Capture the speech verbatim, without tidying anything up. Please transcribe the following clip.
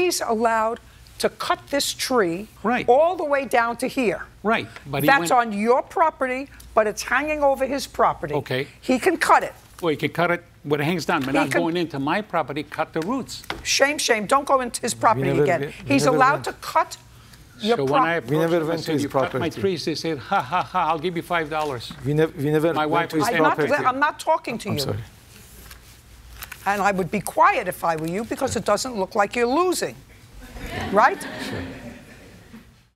he's allowed to cut this tree right. all the way down to here. Right. But That's he went... on your property, but it's hanging over his property. Okay. He can cut it. Well, he can cut it where it hangs down, but He not can- going into my property, cut the roots. Shame, shame. Don't go into his property never- again. we- we He's never allowed went. to cut your So when I property. We approached never them, I went to said, his you cut my property. trees, they said, ha, ha, ha, I'll give you five dollars. We never, we never My went wife to was his I'm not, property. I'm not talking to I'm you. sorry. And I would be quiet if I were you because it doesn't look like you're losing. Right? Sure.